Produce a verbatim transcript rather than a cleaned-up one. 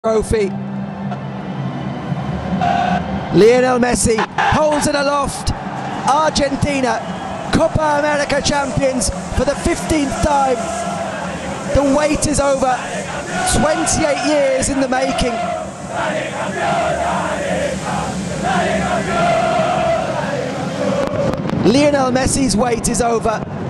Trophy. Lionel Messi holds it aloft. Argentina, Copa America champions for the fifteenth time. The wait is over. twenty-eight years in the making. Lionel Messi's wait is over.